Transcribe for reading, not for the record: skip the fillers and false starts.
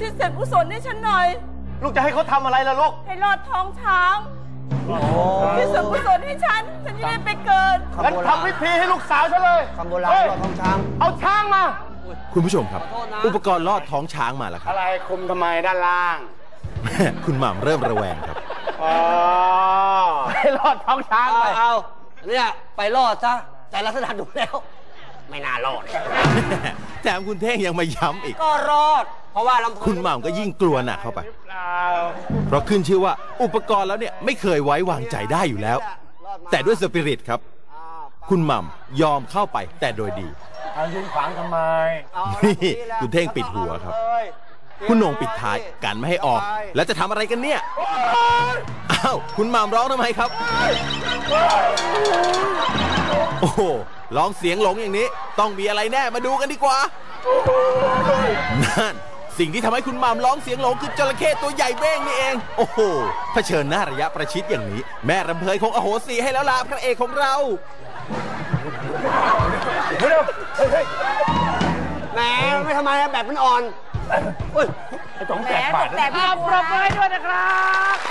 ทิศส่วนกุศลให้ฉันหน่อยลูกจะให้เขาทำอะไรล่ะลูกให้รอดท้องช้างที่ส่วนกุศลให้ฉันจะได้ไปเกิดงั้นทำพิธีให้ลูกสาวฉันเลยคำโบราณรอดท้องช้างเอาช้างมาคุณผู้ชมครับอุปกรณ์ลอดท้องช้างมาแล้วครับอะไรคุมทำไมด้านล่างคุณหม่ำเริ่มระแวงครับให้ลอดท้องช้างไปเอาเนี่ยไปรอดซะแต่ลักษณะดูแล้วไม่น่ารอดแถมคุณเท่งยังมาย้ำอีกก็รอดเพราะว่าลำคุณหม่ำก็ยิ่งกลัวหนักเข้าไปเพราะขึ้นชื่อว่าอุปกรณ์แล้วเนี่ยไม่เคยไว้วางใจได้อยู่แล้วแต่ด้วยสปิริตครับคุณหม่ำยอมเข้าไปแต่โดยดียืนขวางทำไมนี่คุณเท่งปิดหัวครับคุณโหน่งปิดท้ายกันไม่ให้ออกแล้วจะทำอะไรกันเนี่ยอ้าวคุณหม่ำร้องทำไมครับโอ้โหร้องเสียงหลงอย่างนี้ต้องมีอะไรแน่มาดูกันดีกว่านั่นสิ่งที่ทำให้คุณหม่ำร้องเสียงหลงคือจระเข้ตัวใหญ่เบ้งนี่เองโอ้โหเผชิญหน้าระยะประชิดอย่างนี้แม่รำเพยคงอโหสิให้แล้วล่ะพระเอกของเราแหมไม่ทำไมแบบมันอ่อนไอ้ต้องแตกบาดแต่พี่ปรบมือให้ด้วยนะครับ